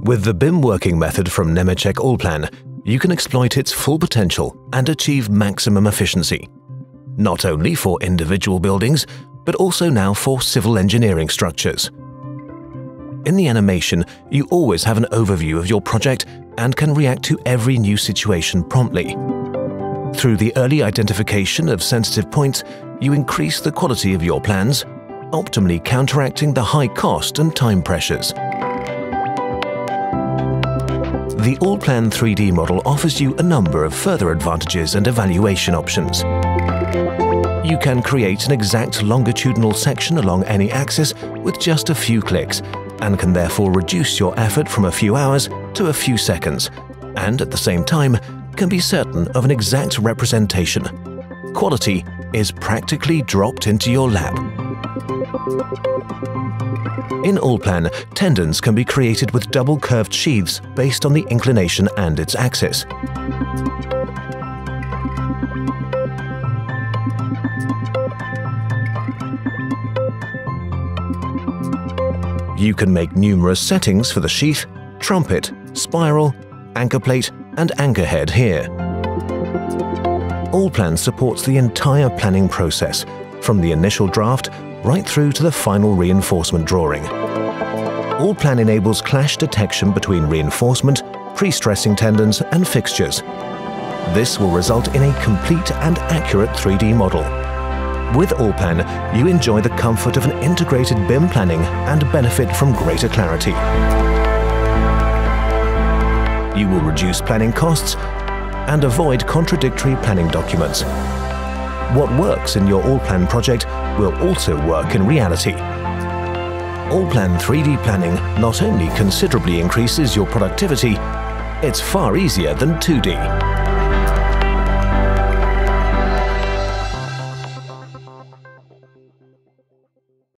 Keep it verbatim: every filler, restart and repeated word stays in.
With the B I M working method from Nemetschek Allplan, you can exploit its full potential and achieve maximum efficiency, not only for individual buildings, but also now for civil engineering structures. In the animation, you always have an overview of your project and can react to every new situation promptly. Through the early identification of sensitive points, you increase the quality of your plans, optimally counteracting the high cost and time pressures. The Allplan three D model offers you a number of further advantages and evaluation options. You can create an exact longitudinal section along any axis with just a few clicks, and can therefore reduce your effort from a few hours to a few seconds, and at the same time can be certain of an exact representation. Quality is practically dropped into your lap. In Allplan, tendons can be created with double curved sheaths based on the inclination and its axis. You can make numerous settings for the sheath, trumpet, spiral, anchor plate, and anchor head here. Allplan supports the entire planning process, from the initial draft right through to the final reinforcement drawing. Allplan enables clash detection between reinforcement, pre-stressing tendons, and fixtures. This will result in a complete and accurate three D model. With Allplan, you enjoy the comfort of an integrated B I M planning and benefit from greater clarity. You will reduce planning costs and avoid contradictory planning documents. What works in your Allplan project will also work in reality. Allplan three D planning not only considerably increases your productivity, it's far easier than two D.